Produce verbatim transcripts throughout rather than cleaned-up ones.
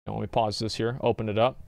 Let me pause this here, open it up.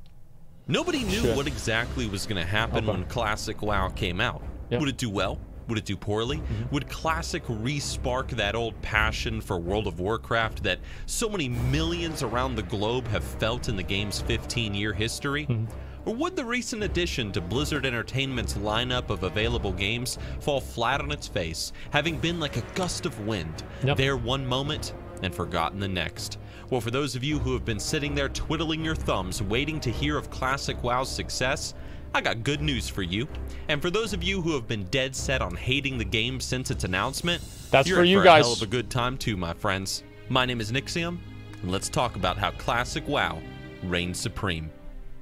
Nobody knew Shit. what exactly was going to happen Okay. when Classic WoW came out. Yep. Would it do well? Would it do poorly? Mm-hmm. Would Classic re-spark that old passion for World of Warcraft that so many millions around the globe have felt in the game's fifteen-year history? Mm-hmm. Or would the recent addition to Blizzard Entertainment's lineup of available games fall flat on its face, having been like a gust of wind, Yep. there one moment and forgotten the next? Well, for those of you who have been sitting there twiddling your thumbs waiting to hear of Classic WoW's success, I got good news for you. And for those of you who have been dead set on hating the game since its announcement, That's you're for in you for guys. a hell of a good time too, my friends. My name is Nixxiom, and let's talk about how Classic WoW reigns supreme.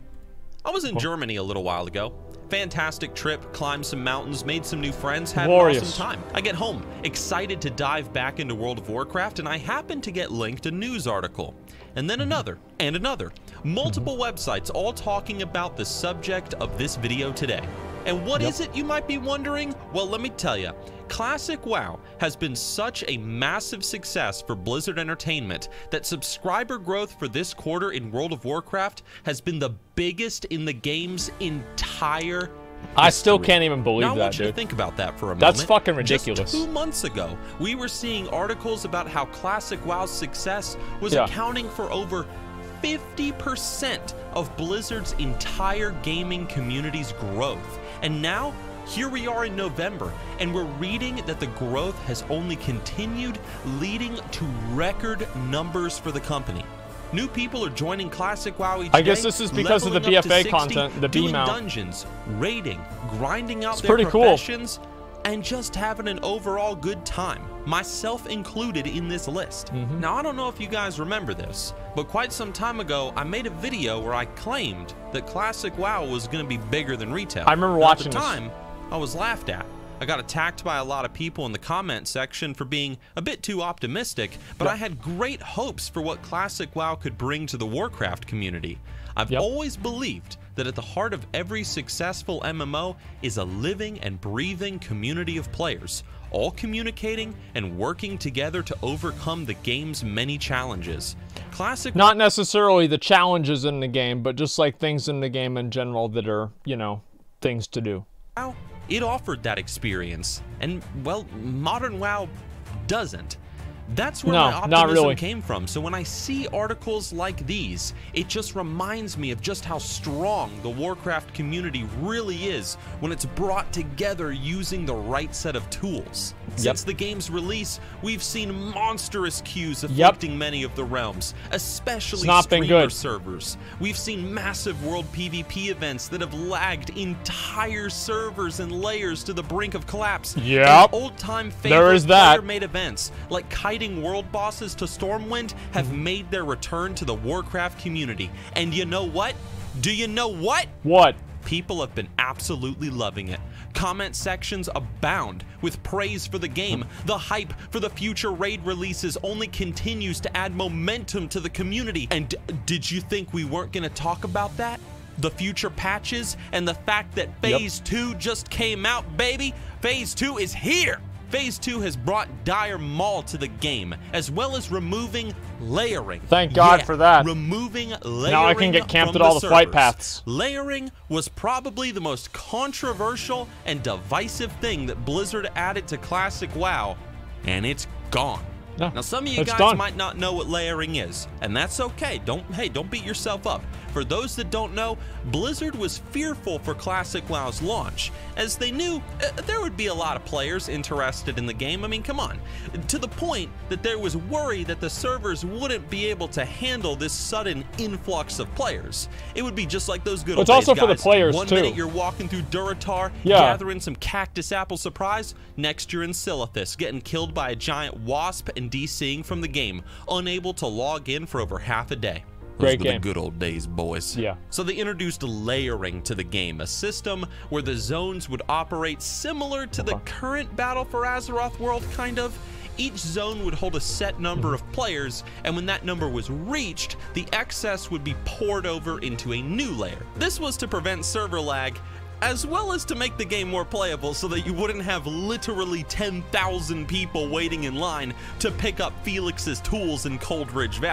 I was in Oh. Germany a little while ago. Fantastic trip, climbed some mountains, made some new friends, had Glorious. an awesome time. I get home, excited to dive back into World of Warcraft, and I happen to get linked a news article. And then another, and another. Multiple websites all talking about the subject of this video today. And what Yep. is it, you might be wondering? Well, let me tell you. Classic WoW has been such a massive success for Blizzard Entertainment that subscriber growth for this quarter in World of Warcraft has been the biggest in the game's entire I still history. can't even believe now, I that, want you dude. to think about that for a moment. That's fucking ridiculous. Just two months ago, we were seeing articles about how Classic WoW's success was Yeah. accounting for over fifty percent of Blizzard's entire gaming community's growth. And now, here we are in November, and we're reading that the growth has only continued, leading to record numbers for the company. New people are joining Classic WoW each I guess day, this is because of the leveling up to B F A sixty, content, the B doing mount. dungeons, raiding, grinding out It's their pretty cool. professions, and just having an overall good time, myself included in this list. Mm-hmm. Now, I don't know if you guys remember this, but quite some time ago, I made a video where I claimed that Classic WoW was going to be bigger than retail. I remember Now, watching At the this. time, I was laughed at. I got attacked by a lot of people in the comment section for being a bit too optimistic, but Yeah. I had great hopes for what Classic WoW could bring to the Warcraft community. I've Yep. always believed that at the heart of every successful M M O is a living and breathing community of players, all communicating and working together to overcome the game's many challenges. Classic Not necessarily the challenges in the game, but just like things in the game in general that are, you know, things to do. WoW, it offered that experience, and well, modern WoW doesn't. That's where No, my not optimism really. came from. So when I see articles like these, it just reminds me of just how strong the Warcraft community really is when it's brought together using the right set of tools. Since the game's release, we've seen monstrous queues afflicting many of the realms, especially It's not been streamer good. servers. We've seen massive world PvP events that have lagged entire servers and layers to the brink of collapse. Yep. And old-time favorite There is that. player-made events like kiting world bosses to Stormwind have Mm-hmm. made their return to the Warcraft community. And you know what? Do you know what? What? People have been absolutely loving it. Comment sections abound with praise for the game. The hype for the future raid releases only continues to add momentum to the community. And d- did you think we weren't going to talk about that? The future patches and the fact that Phase two just came out, baby. Phase two is here. Phase two has brought Dire Maul to the game, as well as removing layering. Thank God Yeah, for that. Removing layering. Now I can get camped from at all the flight servers. paths. Layering was probably the most controversial and divisive thing that Blizzard added to Classic WoW, and it's gone. Yeah, Now some of you it's guys done. might not know what layering is, and that's okay. Don't hey, don't beat yourself up. For those that don't know, Blizzard was fearful for Classic WoW's launch, as they knew uh, there would be a lot of players interested in the game. I mean, come on. To the point that there was worry that the servers wouldn't be able to handle this sudden influx of players. It would be just like those good Well, old it's also days, for the guys. players, One too. minute you're walking through Duratar, Yeah. gathering some cactus apple surprise. Next you're in Silithus, getting killed by a giant wasp and DCing from the game, unable to log in for over half a day. Those Great were game. the good old days, boys. Yeah. So they introduced layering to the game, a system where the zones would operate similar to the current Battle for Azeroth world, kind of. Each zone would hold a set number of players, and when that number was reached, the excess would be poured over into a new layer. This was to prevent server lag, as well as to make the game more playable so that you wouldn't have literally ten thousand people waiting in line to pick up Felix's tools in Cold Ridge Valley.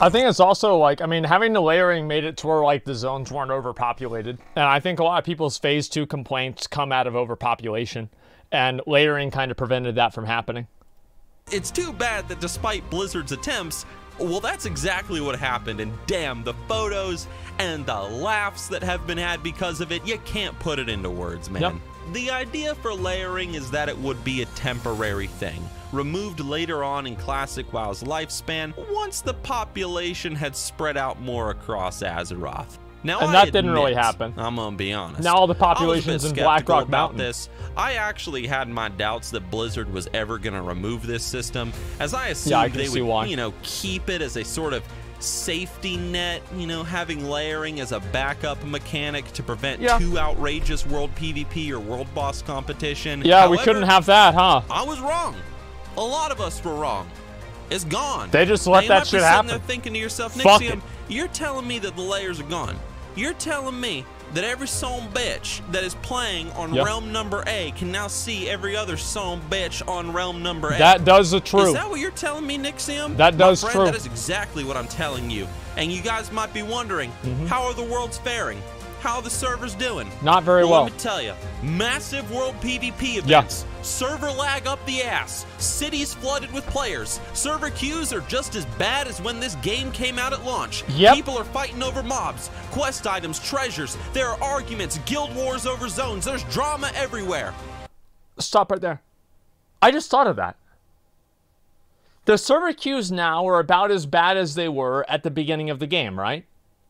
I think it's also like, I mean, having the layering made it to where like the zones weren't overpopulated. And I think a lot of people's phase two complaints come out of overpopulation. And layering kind of prevented that from happening. It's too bad that despite Blizzard's attempts, well, that's exactly what happened. And damn, the photos and the laughs that have been had because of it, you can't put it into words, man. Yep. The idea for layering is that it would be a temporary thing, removed later on in Classic WoW's lifespan once the population had spread out more across Azeroth. Now, and I that admit, didn't really happen. I'm gonna be honest. Now all the population's in Blackrock Mountain. This. I actually had my doubts that Blizzard was ever gonna remove this system, as I assumed yeah, I can they see would, why. you know, keep it as a sort of safety net, you know, having layering as a backup mechanic to prevent yeah. too outrageous world PvP or world boss competition. Yeah, However, we couldn't have that, huh? I was wrong. A lot of us were wrong. It's gone. They just let now, that shit happen. There thinking to yourself, Fuck Nixxiom, it. You're telling me that the layers are gone. You're telling me that every son bitch that is playing on yep. realm number A can now see every other son bitch on realm number A. That does the true. Is that what you're telling me, Nixxiom? That does My friend, true. That is exactly what I'm telling you. And you guys might be wondering, mm-hmm. how are the worlds faring? How are the servers doing? Not very well. well. Let me tell you, massive world PvP events, yeah. server lag up the ass, cities flooded with players, server queues are just as bad as when this game came out at launch. Yep. People are fighting over mobs, quest items, treasures, there are arguments, guild wars over zones, there's drama everywhere. Stop right there. I just thought of that. The server queues now are about as bad as they were at the beginning of the game, right?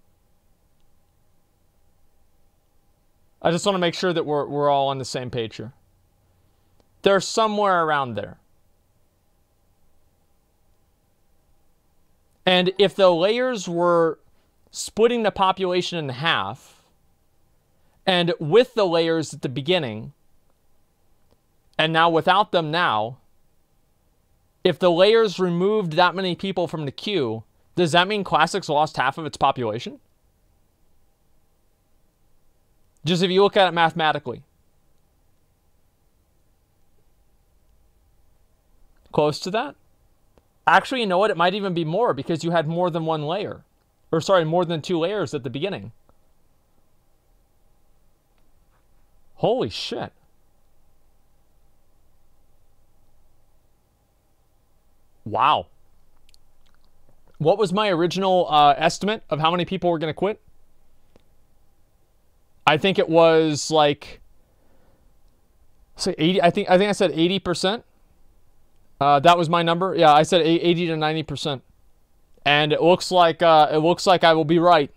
I just want to make sure that we're, we're all on the same page here. They're somewhere around there. And if the layers were splitting the population in half, and with the layers at the beginning, and now without them now, if the layers removed that many people from the queue, does that mean Classic's lost half of its population? Just if you look at it mathematically. Close to that? Actually, you know what? It might even be more because you had more than one layer. Or sorry, more than two layers at the beginning. Holy shit. Wow. What was my original uh, estimate of how many people were going to quit? I think it was like, say eighty. I think I think I said eighty percent. Uh, that was my number. Yeah, I said eighty to ninety percent, and it looks like uh, it looks like I will be right.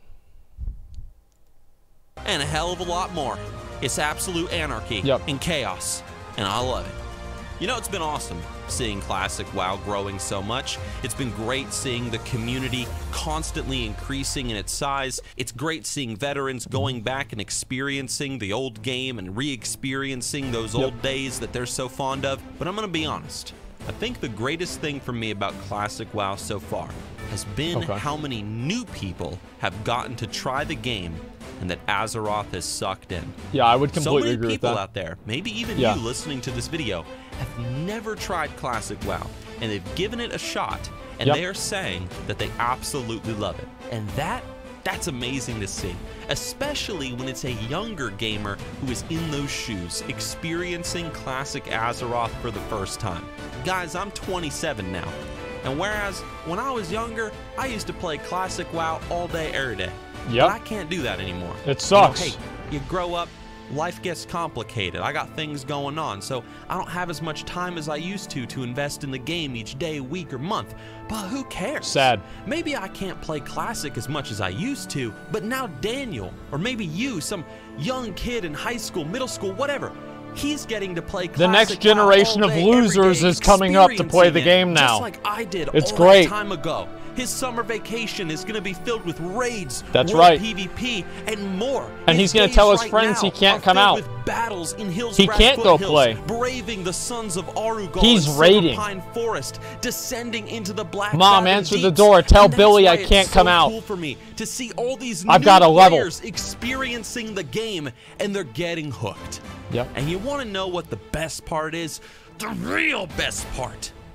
And a hell of a lot more. It's absolute anarchy yep. and chaos, and I love it. You know, it's been awesome seeing Classic WoW growing so much. It's been great seeing the community constantly increasing in its size. It's great seeing veterans going back and experiencing the old game and re-experiencing those old yep. days that they're so fond of. But I'm gonna be honest, I think the greatest thing for me about Classic WoW so far has been okay. how many new people have gotten to try the game and that Azeroth has sucked in. Yeah, I would completely so many agree with people that. out there, maybe even yeah. you listening to this video, have never tried Classic WoW, and they've given it a shot, and yep. they are saying that they absolutely love it. And that, that's amazing to see, especially when it's a younger gamer who is in those shoes, experiencing Classic Azeroth for the first time. Guys, I'm twenty-seven now, and whereas when I was younger, I used to play Classic WoW all day, every day. Yep. But I can't do that anymore. It sucks. You know, hey, you grow up, life gets complicated. I got things going on, so I don't have as much time as I used to to invest in the game each day, week, or month. But who cares? Sad. Maybe I can't play Classic as much as I used to, but now Daniel, or maybe you, some young kid in high school, middle school, whatever, he's getting to play Classic. The next generation all of day, losers every day, is coming up to play the game it, now. Just like I did it's all great. that time ago. His summer vacation is going to be filled with raids, That's world right. PvP, and more. And his he's going to days tell his right friends now he can't are come filled out. With battles in hills, He can't go hills, play. Braving the sons of Arugol He's and raiding. Pine Forest, descending into the black. Mom, answer the door. Tell Billy I can't come out. Cool for me to see all these I've new got a level. players experiencing the game, and they're getting hooked. Yep. And you want to know what the best part is? The real best part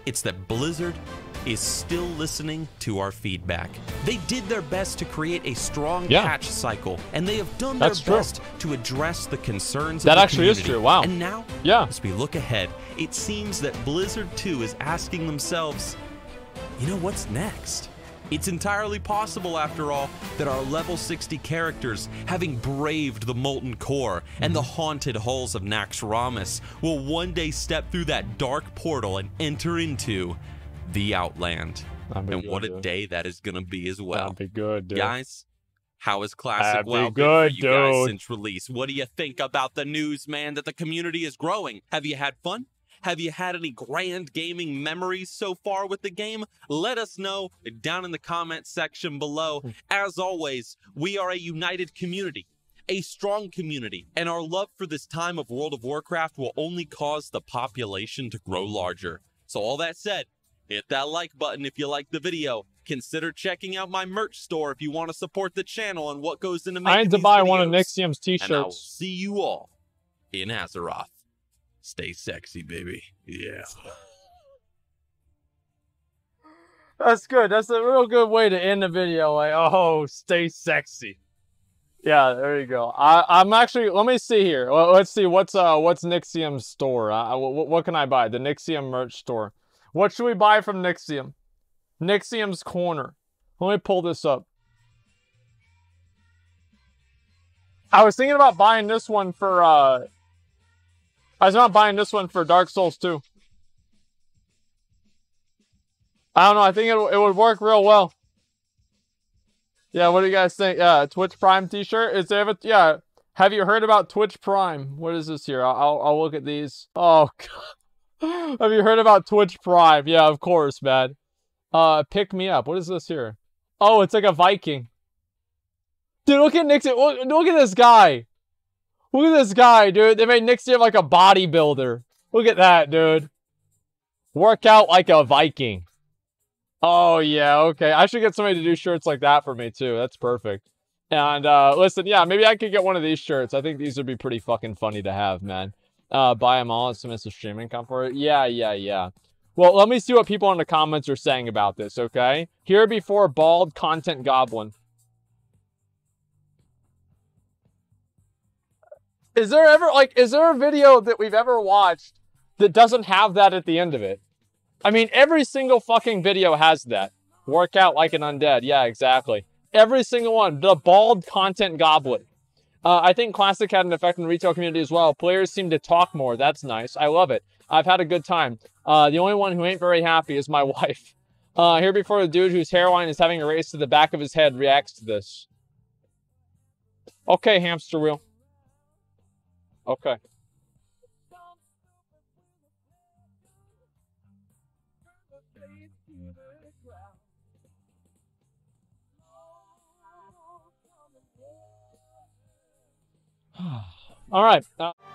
it's that Blizzard is still listening to our feedback. They did their best to create a strong Yeah. patch cycle, and they have done That's their true. best to address the concerns That of the actually is community. true, wow. And now, Yeah. as we look ahead, it seems that Blizzard two is asking themselves, you know, what's next? It's entirely possible, after all, that our level sixty characters, having braved the molten core and the haunted halls of Naxxramas, will one day step through that dark portal and enter into the Outland. That'd be And good, what a dude. day that is going to be as well. That'd be good, dude. Guys, how has Classic That'd be WoW been good, for you guys dude. since release? What do you think about the news, man, that the community is growing? Have you had fun? Have you had any grand gaming memories so far with the game? Let us know down in the comment section below. As always, we are a united community, a strong community, and our love for this time of World of Warcraft will only cause the population to grow larger. So all that said, hit that like button if you like the video. Consider checking out my merch store if you want to support the channel and what goes into making I need to these buy one of videos. Nixxiom's And I will t-shirts. see you all in Azeroth. Stay sexy, baby. Yeah. That's good. That's a real good way to end the video. Like, oh, stay sexy. Yeah, there you go. I, I'm actually. Let me see here. Well, let's see what's uh what's Nixxiom's store. Uh, what, what can I buy? The Nixxiom merch store. What should we buy from Nixxiom? Nixxiom's corner. Let me pull this up. I was thinking about buying this one for. uh I was not buying this one for Dark Souls two. I don't know. I think it, it would work real well. Yeah, what do you guys think? Yeah, Twitch Prime t-shirt. Is there a, yeah. Have you heard about Twitch Prime? What is this here? I'll, I'll, I'll look at these. Oh, God. Have you heard about Twitch Prime? Yeah, of course, man. Uh, pick me up. What is this here? Oh, it's like a Viking. Dude, look at Nixxiom. Look, look at this guy. Look at this guy, dude. They made Nixxiom like a bodybuilder. Look at that, dude. Work out like a Viking. Oh, yeah, okay. I should get somebody to do shirts like that for me, too. That's perfect. And, uh, listen, yeah, maybe I could get one of these shirts. I think these would be pretty fucking funny to have, man. Uh, buy them all. It's a stream income for it. Yeah, yeah, yeah. Well, let me see what people in the comments are saying about this, okay? Here before bald content goblin. Is there ever, like, is there a video that we've ever watched that doesn't have that at the end of it? I mean, every single fucking video has that. Work out like an undead. Yeah, exactly. Every single one. The bald content goblin. Uh, I think Classic had an effect in the retail community as well. Players seem to talk more. That's nice. I love it. I've had a good time. Uh, the only one who ain't very happy is my wife. Uh, here before the dude whose hairline is having erased to the back of his head reacts to this. Okay, hamster wheel. Okay. All right. Uh